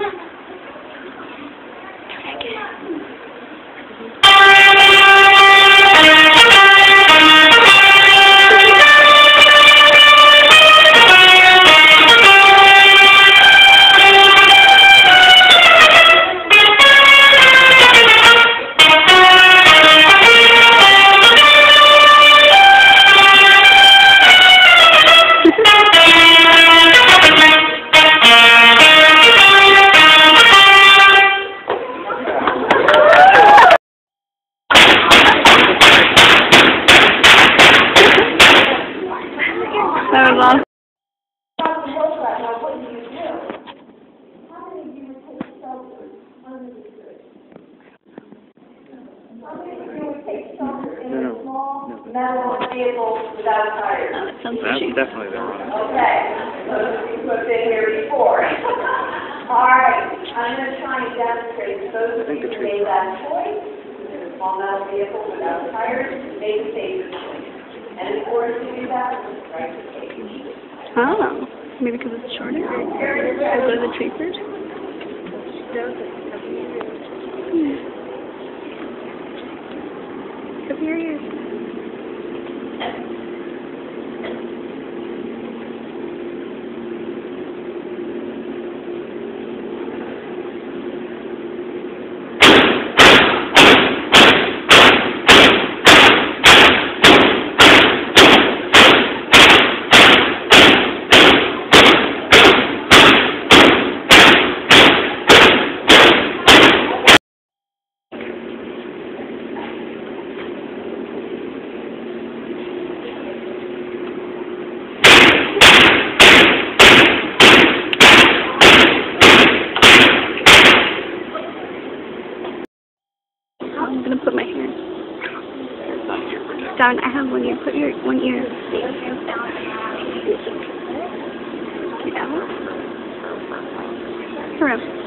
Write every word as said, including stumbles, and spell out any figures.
That was awesome. Metal vehicles without tires. Oh, that sounds That's fishy. definitely the one. Okay, so we put in here before. All right, I'm going to try and demonstrate those of you who made that choice, small metal vehicle without tires, make a safer choice. And in order to do that, we'll strike the cage. Oh, maybe because it's shorter? Or go to the tree first? Hmm. Cover your ears. I'm gonna put my hair down. I have one ear. Put your one ear. Yeah. Here.